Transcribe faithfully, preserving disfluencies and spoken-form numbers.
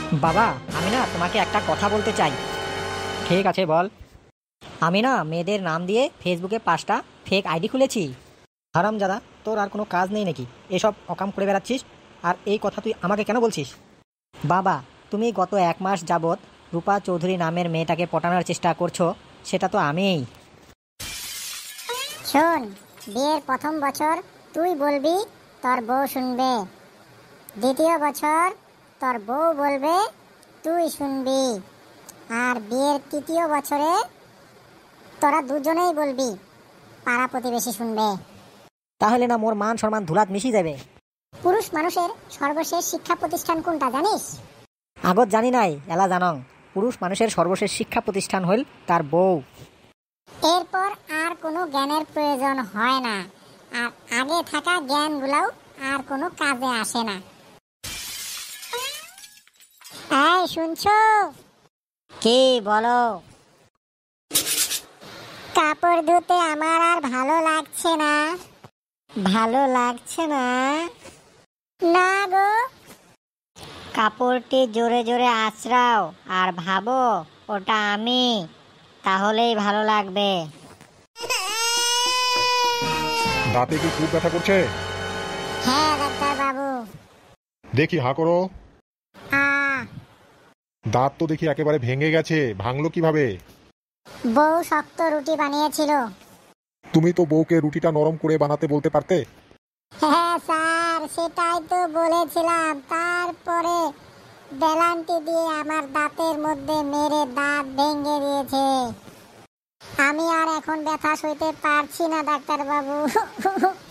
বাবা, আমি না তোমাকে একটা কথা বলতে চাই। ঠিক আছে, বল। আমি না মেয়েদের নাম দিয়ে ফেসবুকে পাঁচটা ফেক আইডি খুলেছি। হারামজাদা, তোর আর কোনো কাজ নেই নাকি এসব অকাম করে বেড়াচ্ছিস? আর এই কথা তুই আমাকে কেন বলছিস? বাবা, তুমি গত এক মাস যাবৎ রূপা চৌধুরী নামের মেয়েটাকে পটানোর চেষ্টা করছো, সেটা তো আমিই। শোন, বিয়ের প্রথম বছর তুই বলবি, তোর বউ শুনবে। দ্বিতীয় বছর তোর বউ বলবে, তুই শুনবি। আর বিয়ের তৃতীয় বছরে তোরা দুজনেই বলবি, পাড়া প্রতিবেশী শুনবে। তাহলে না মোর মান সম্মান ধুলাত মিশি যাবে। পুরুষ মানুষের সর্বশেষ শিক্ষা প্রতিষ্ঠান কোনটা জানিস? আগত জানি নাই, এলা জানং। পুরুষ মানুষের সর্বশেষ শিক্ষা প্রতিষ্ঠান হল তার বউ। এরপর আর কোনো জ্ঞানের প্রয়োজন হয় না, আর আগে থাকা জ্ঞানগুলাও আর কোনো কাজে আসে না। এই শুনছো? কি বলো? কাপড় ধুতে আমার আর ভালো লাগছে না। ভালো লাগছে না? না গো। কাপড়টি জোরে জোরে আঁচড়াও আর ভাবো ওটা আমি, তাহলেই ভালো লাগবে। দাঁতে কি খুব ব্যথা করছে? হ্যাঁ ডাক্তার বাবু। দেখি হা করো। আ দাঁত তো দেখি একেবারে ভেঙে গেছে, ভাঙলো কিভাবে? বউ শক্ত রুটি বানিয়েছিল। তুমি তো বউকে রুটিটা নরম করে বানাতে বলতে পারতে। হ্যাঁ স্যার, সেটাই তো বলেছিলাম। তারপরে বেলানটি দিয়ে আমার দাঁতের মধ্যে মেরে দাঁত ভেঙে দিয়েছে। আমি আর এখন ব্যথা সইতে পারছি না ডাক্তার বাবু।